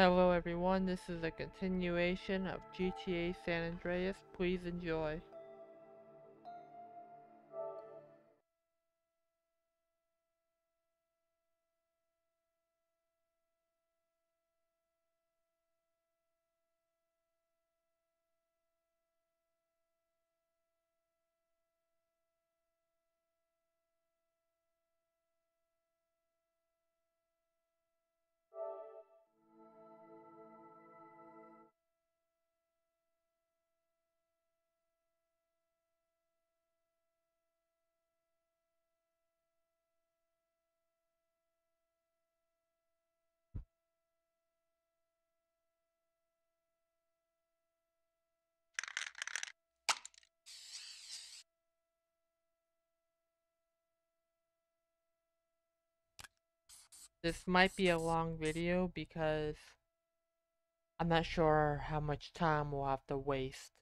Hello everyone, this is a continuation of GTA San Andreas. Please enjoy. This might be a long video because I'm not sure how much time we'll have to waste.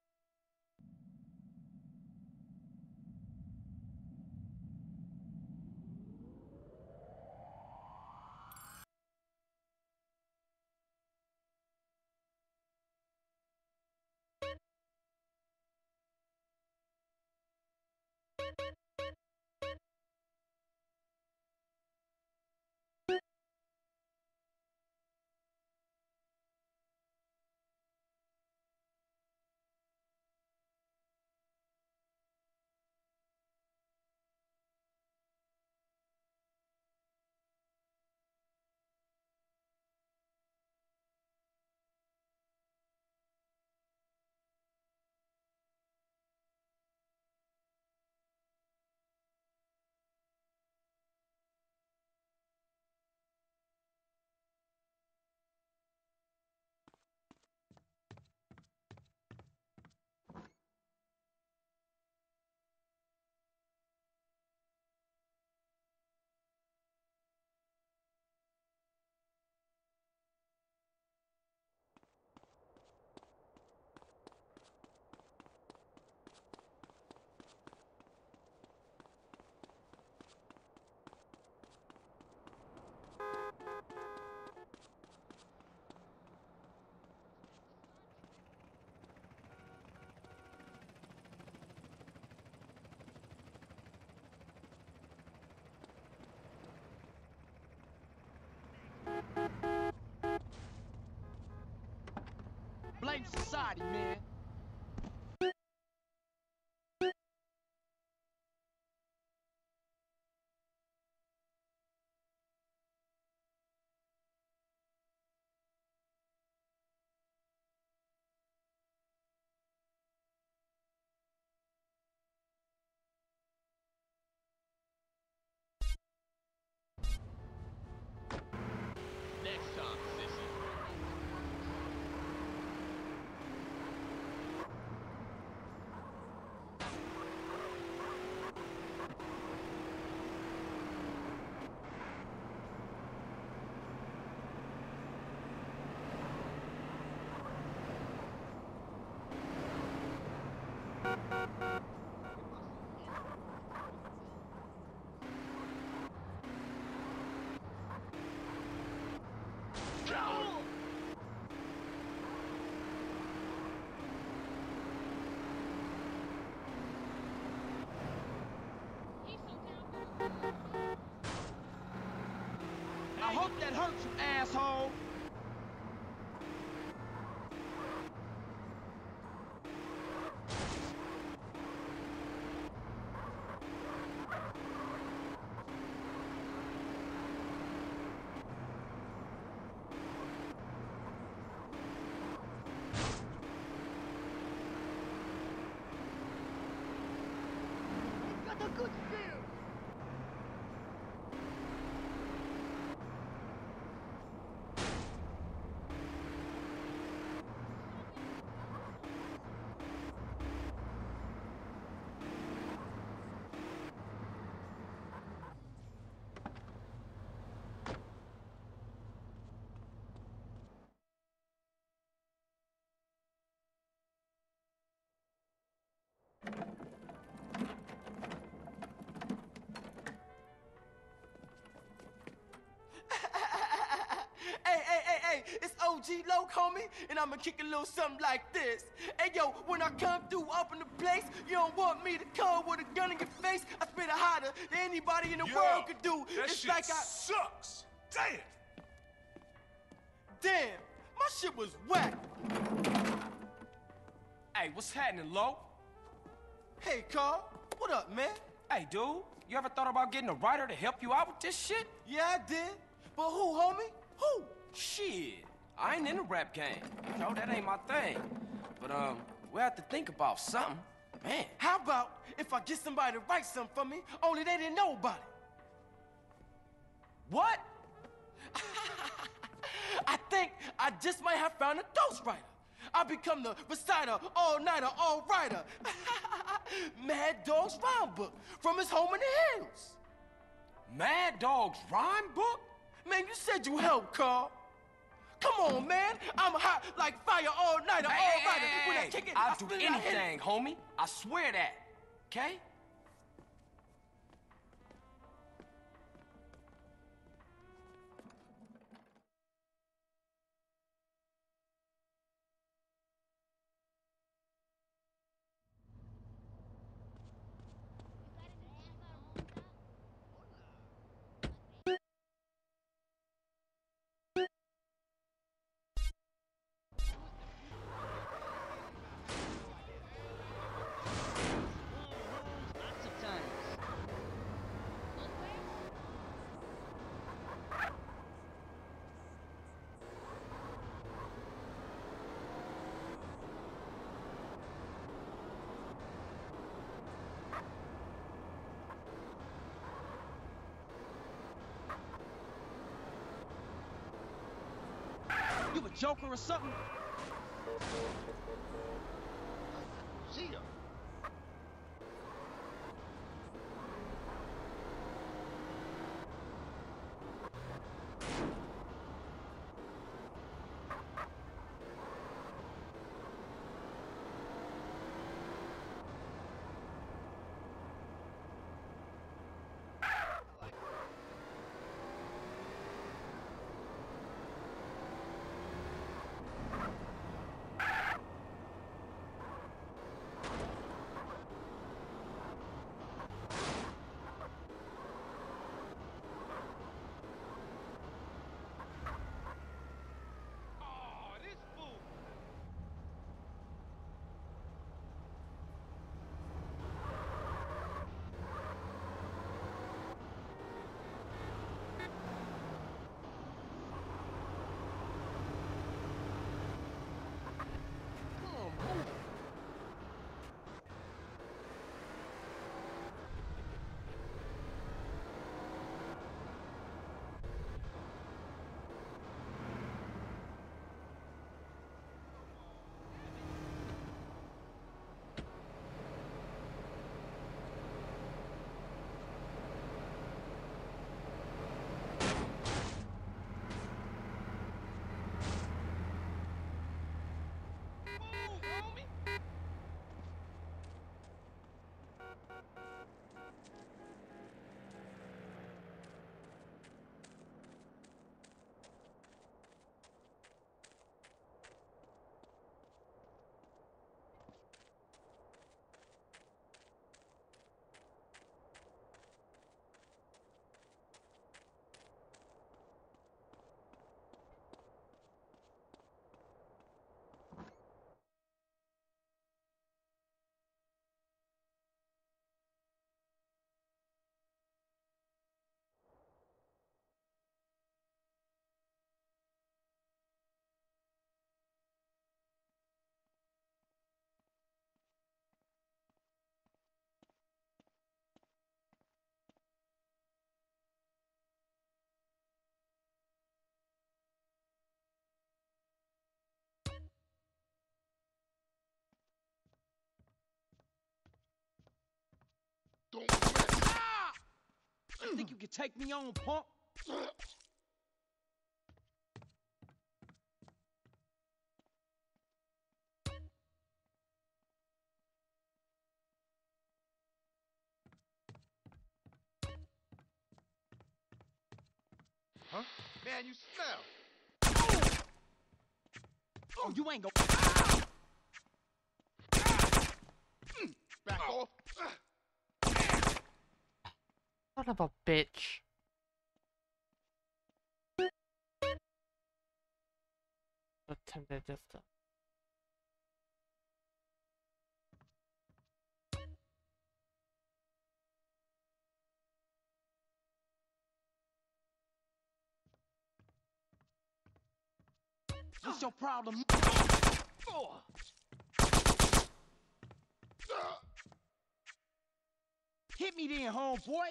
Blame society, man. Next time, sissy. I hope that hurts, you asshole. Got a good feel. OG Loc, homie, and I'ma kick a little something like this. Hey, yo, when I come through up in the place, you don't want me to come with a gun in your face. I spit it hotter than anybody in the world could do. That It's shit like sucks. Damn. Damn, my shit was whack. Hey, what's happening, Lo? Hey, Carl, what up, man? Hey, dude, you ever thought about getting a writer to help you out with this shit? Yeah, I did. But who, homie? Who? Shit, I ain't in the rap game. You know, that ain't my thing. But, we have to think about something. Man. How about if I get somebody to write something for me, only they didn't know about it? What? I think I just might have found a ghostwriter. I become the reciter, all-nighter, all-writer. Mad Dog's rhyme book from his home in the hills. Mad Dog's rhyme book? Man, you said you helped, Carl. Come on, man. I'm hot like fire, all-nighter, all-writer. When I kick it, I'll I do spit it, I hit it. anything, homie. I swear that. Okay? Lots of times. You a joker or something? See ya. Oh, this fool. Come on, move. Move, homie. Don't mess. You think you can take me on, punk? Huh? Man, you smell. Oh, you ain't gonna. Back off. Son of a bitch. Attempted just to... What's your problem? Hit me then, homeboy.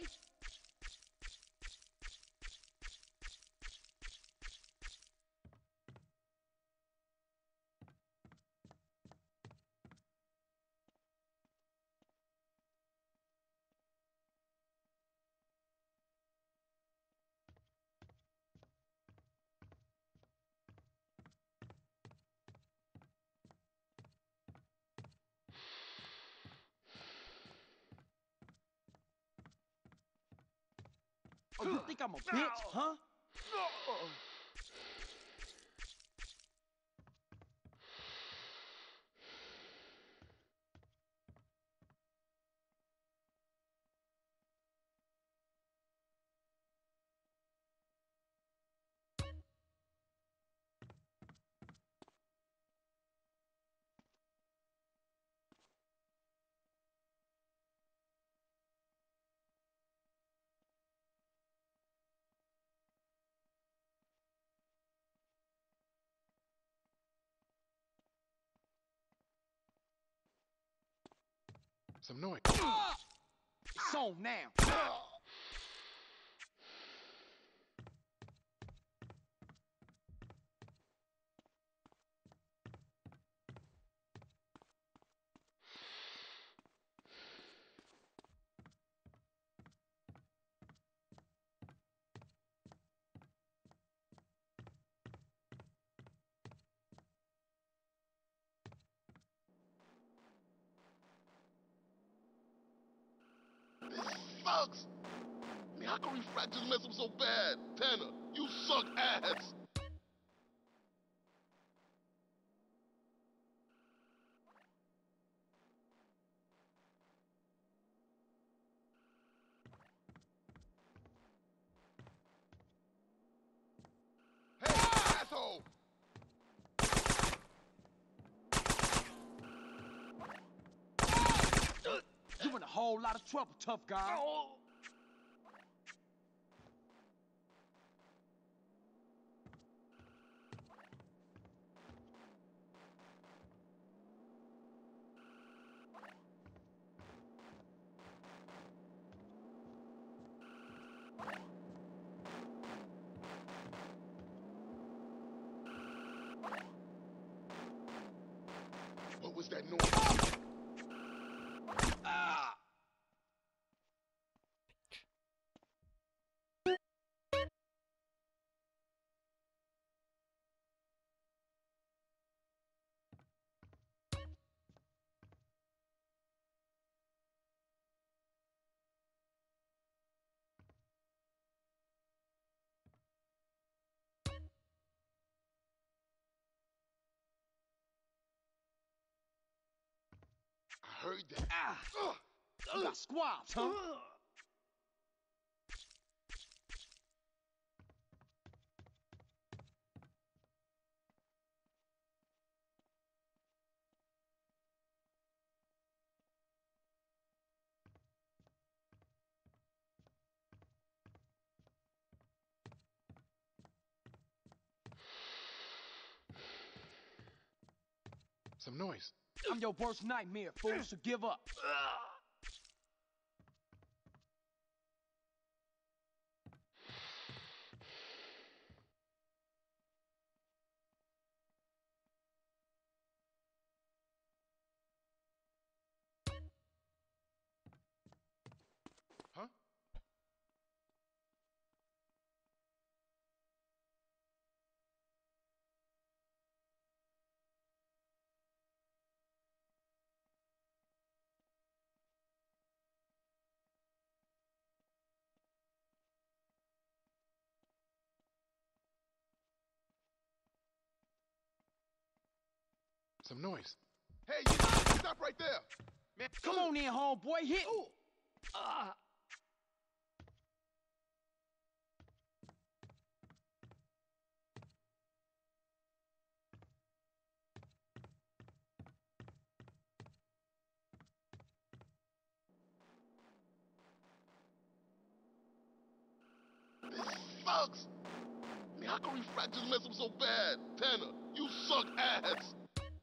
Oh, you think I'm a bitch, huh? Some noise. It's on now. Sucks. I mean, how can Refract just mess up so bad? Tanner, you suck ass. Hey, asshole! You in a whole lot of trouble, tough guy. What was that noise? Ah! I heard that. Ah! You got squabs, huh? Some noise. I'm your worst nightmare, fool, so give up. Huh? Some noise. Hey, you stop right there. Man, come on in, homeboy. Hit me. This sucks. Man, how can refractors mess up so bad? Tanner, you suck ass.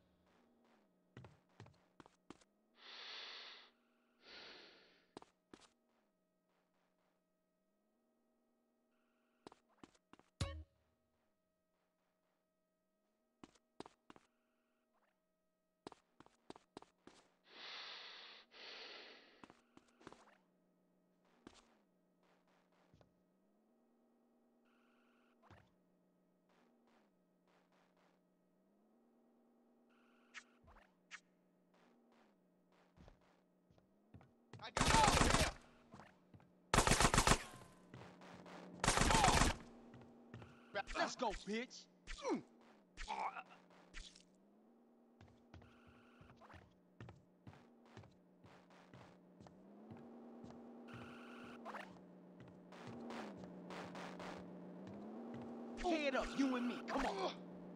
I got out here. Let's go, bitch. Head up, you and me. Come on.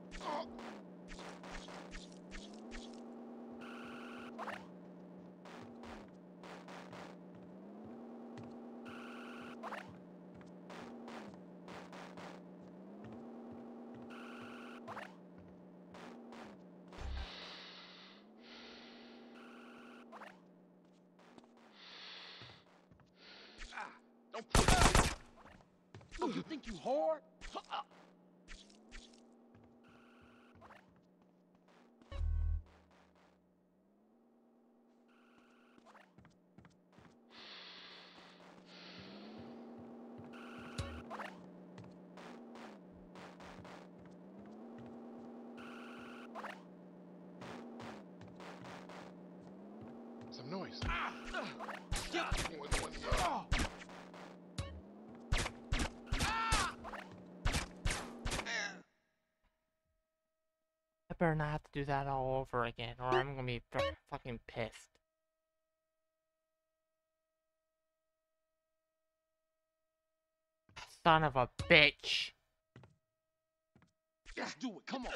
Don't push me. Oh, you think you hard? Some noise. Yeah. What's going on here? Oh. I better not have to do that all over again, or I'm gonna be fucking pissed. Son of a bitch. Let's do it. Come on.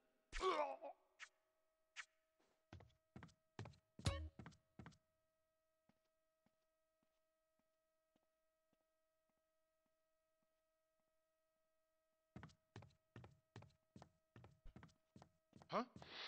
Huh?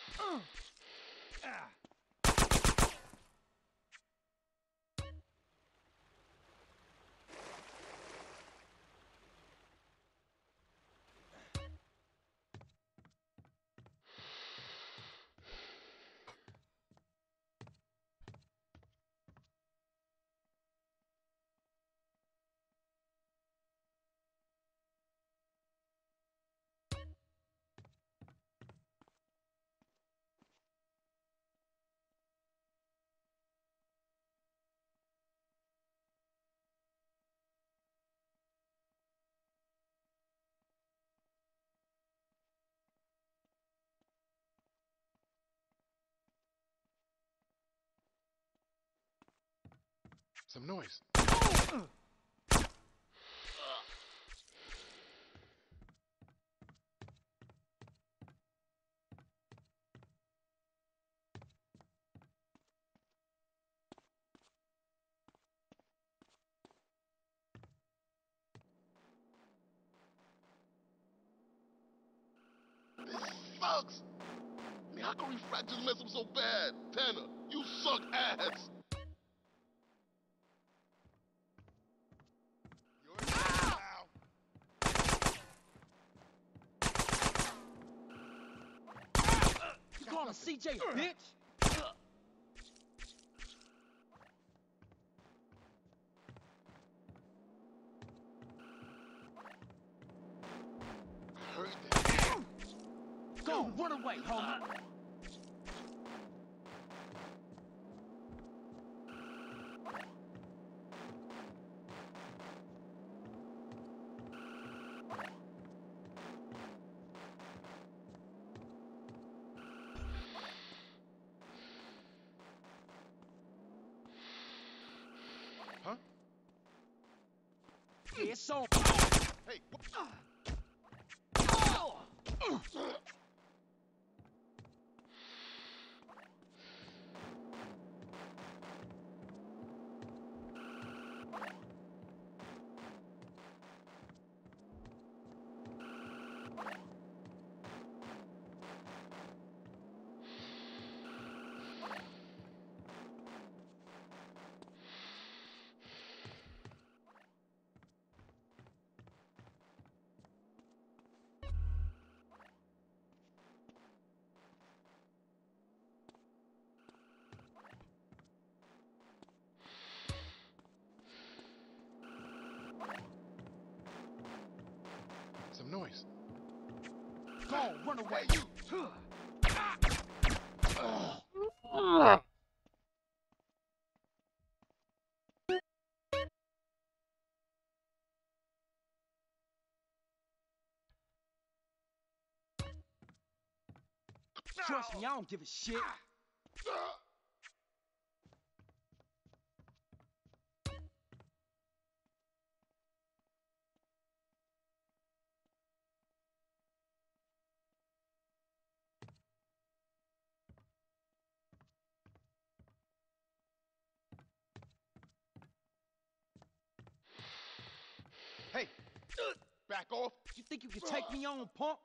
Some noise. This sucks. Man, how can refractors mess up so bad? Tanner, you suck ass. You're in now. You calling CJ a bitch? I heard that. Go, run away, homie. Huh? Yeah, it's on. Hey, what? Some noise. Go on, run away. Hey, you. Trust me, I don't give a shit. Hey, back off. You think you can take me on, punk?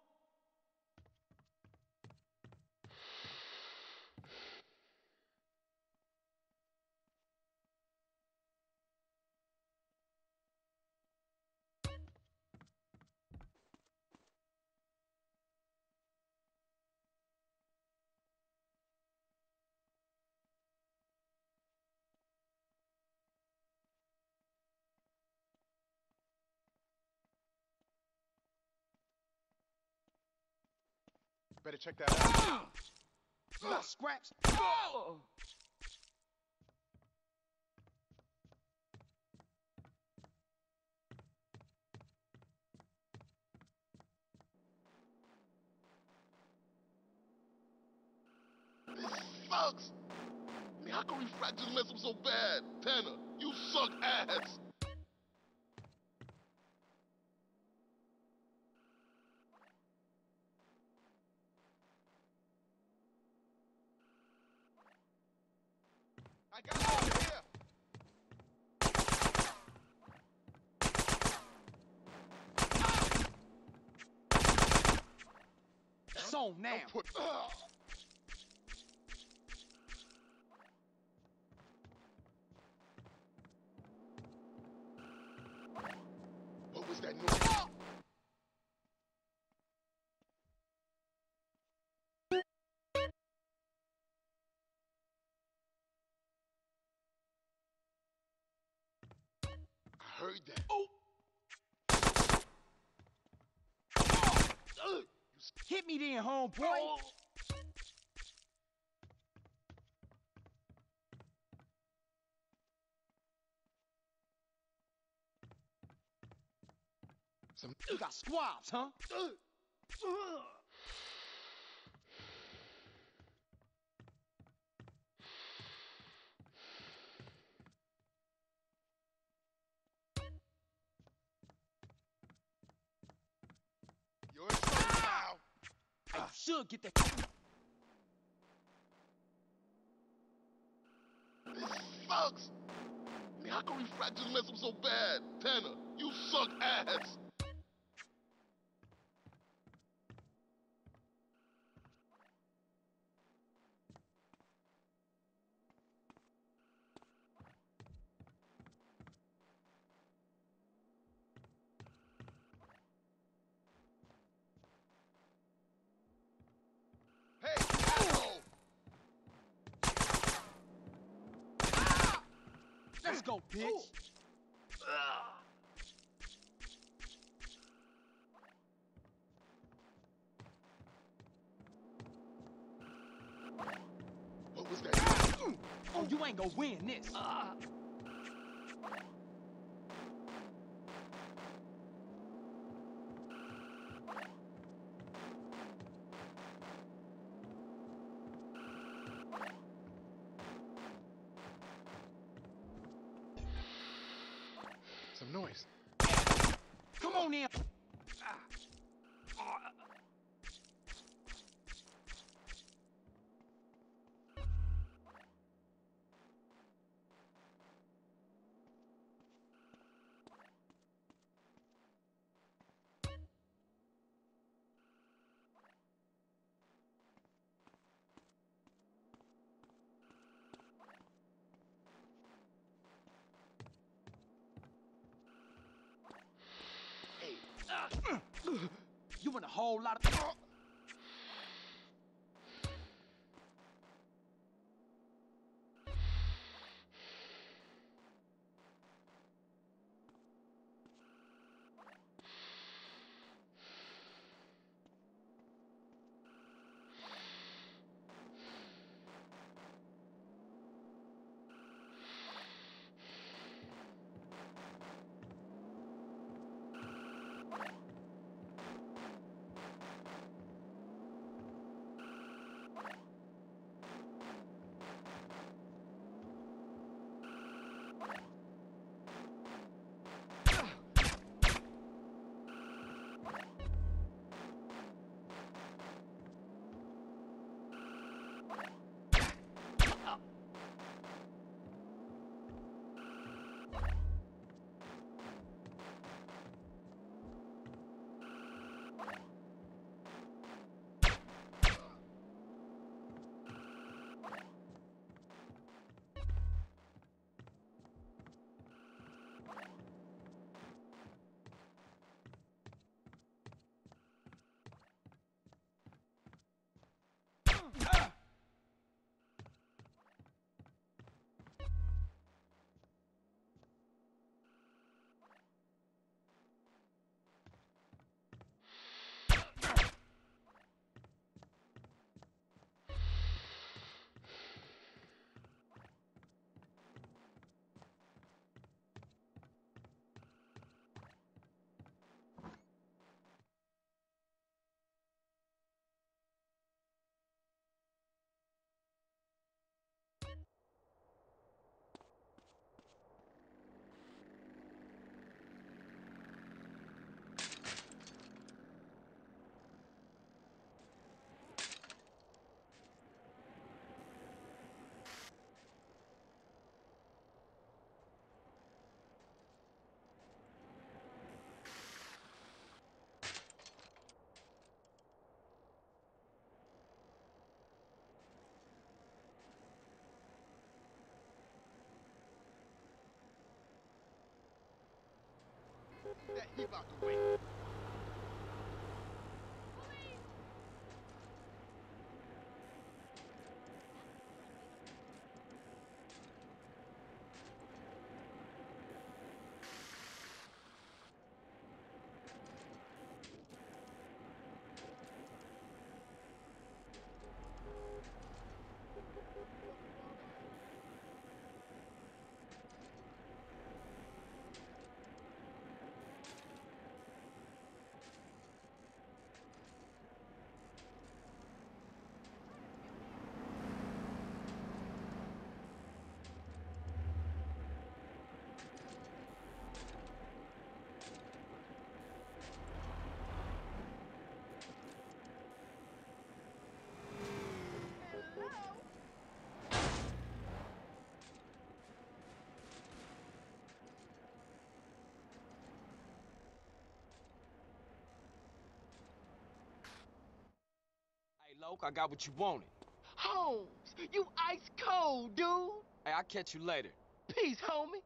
Better check that out. You got scraps? This sucks. I mean, how can refractors mess up so bad? Tanner, you suck ass. I got it over here. It's on now. Don't put. What was that noise? I heard that. Oh. Hit me then, homeboy. Some. You got squabs, huh? You're in trouble now. I should get that. This sucks. I mean, how can refractors mess up so bad? Tanner, you suck ass. Hey, asshole! Let's go, bitch. What was that? Oh, you ain't gonna win this. some noise. Come on in. You in a whole lot of... That he about to wait. Hey, Loke, I got what you wanted. Holmes, you ice cold, dude. Hey, I'll catch you later. Peace, homie.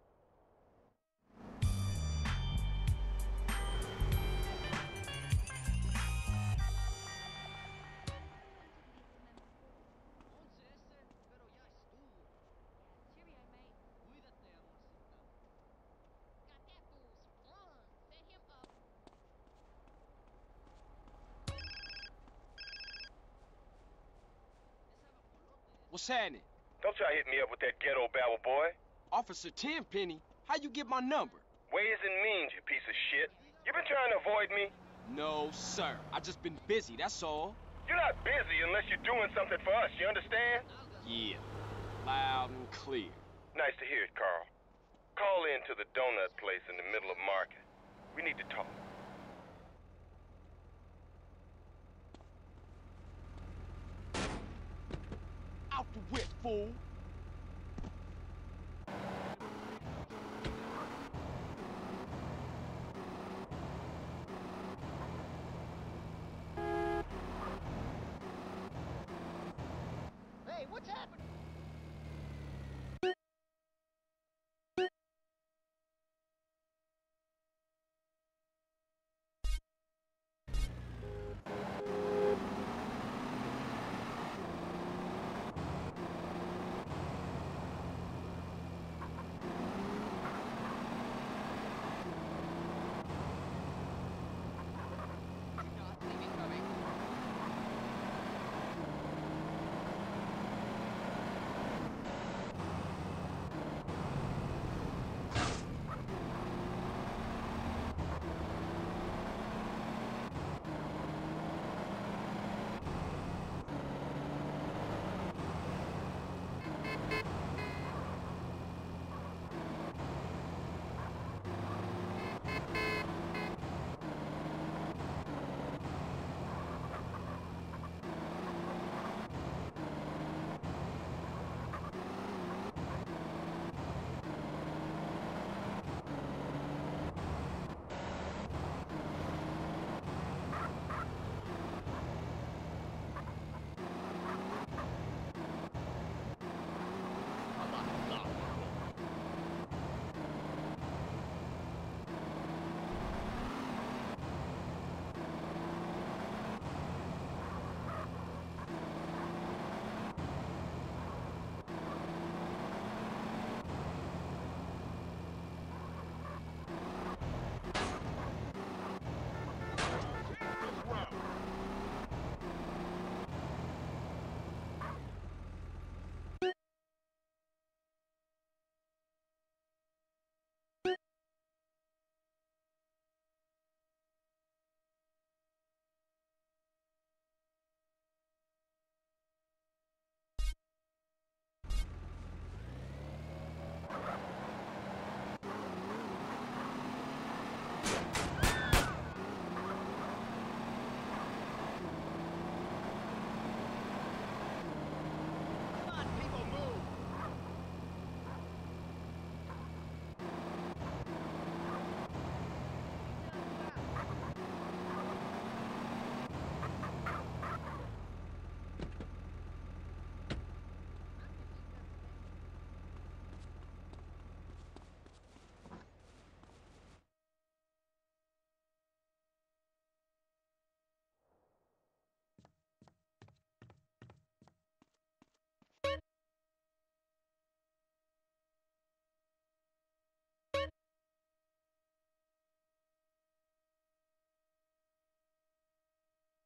What's happening? Don't try to hit me up with that ghetto babble, boy. Officer Tenpenny, how you get my number? Ways and means, you piece of shit. You been trying to avoid me? No, sir. I just been busy, that's all. You're not busy unless you're doing something for us, you understand? Yeah, loud and clear. Nice to hear it, Carl. Call in to the donut place in the middle of Market. We need to talk. Out the whip, fool! Hey, what's happening?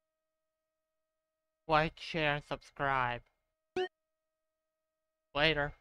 Like, share, and subscribe. Later.